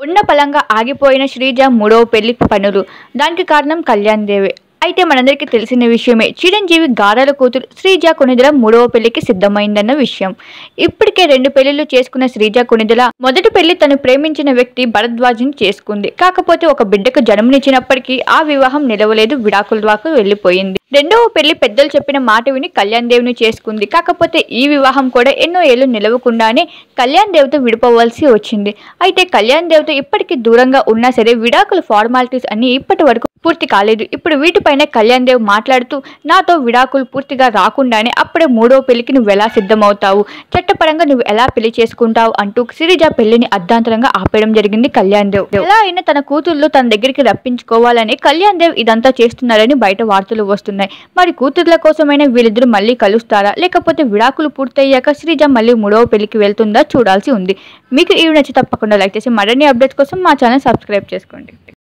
ఉన్న పలంగా ఆగిపోయిన శ్రీజ మూడవ పెళ్లి పనులు. దానికి కారణం కళ్యాణ్ దేవే. అయితే మనందరికీ తెలిసిన విషయమే, చిరంజీవి గారాల కూతురు శ్రీజ కొణిదెల మూడవ పెళ్లికి సిద్ధమైందన్న విషయం. ఇప్పటికే 2 పెళ్లిళ్లు చేసుకున్న శ్రీజ కొణిదెల మొదటి పెళ్లి తను ప్రేమించిన వ్యక్తి భరద్వాజ్ని చేసుకుంది. కాకపోతే ఒక బిడ్డకు జన్మనిచ్చినప్పటికీ ఆ వివాహం నిలవలేదు, విడాకుల దాకా వెళ్లిపోయింది. రెండవ పెళ్లి పెద్దలు చెప్పిన మాట విని కళ్యాణ్ దేవ్ని చేసుకుంది. కాకపోతే ఈ వివాహం కూడా ఎన్నో ఏళ్లు నిలవకుండానే కళ్యాణ్ దేవ్తో విడిపోవాల్సి వచ్చింది. అయితే కళ్యాణ్ దేవ్తో ఇప్పటికీ దూరంగా ఉన్నా సరే విడాకుల ఫార్మాలిటీస్ అన్ని ఇప్పటి వరకు పూర్తి కాలేదు. ఇప్పుడు వీటిపైనే కళ్యాణ్ దేవ్ మాట్లాడుతూ, నాతో విడాకులు పూర్తిగా రాకుండానే అప్పుడే మూడవ పెళ్లికి నువ్వు ఎలా సిద్ధమవుతావు, చట్టపరంగా నువ్వు ఎలా పెళ్లి చేసుకుంటావు అంటూ శ్రీజ పెళ్లిని అర్ధాంతరంగా ఆపేయడం జరిగింది కళ్యాణ్ దేవ్. ఎలా అయినా తన కూతుర్లు తన దగ్గరికి రప్పించుకోవాలని కళ్యాణ్ దేవ్ ఇదంతా చేస్తున్నారని బయట వార్తలు వస్తున్నాయి. మరి కూతుర్ల కోసమైనా వీళ్ళిద్దరూ మళ్ళీ కలుస్తారా, లేకపోతే విడాకులు పూర్తయ్యాక శ్రీజ మళ్ళీ మూడవ పెళ్లికి వెళ్తుందా చూడాల్సి ఉంది. మీకు ఈ వీడియో నచ్చి తప్పకుండా లైక్ చేసి మరిన్ని అప్డేట్స్ కోసం మా ఛానల్ సబ్స్క్రైబ్ చేసుకోండి.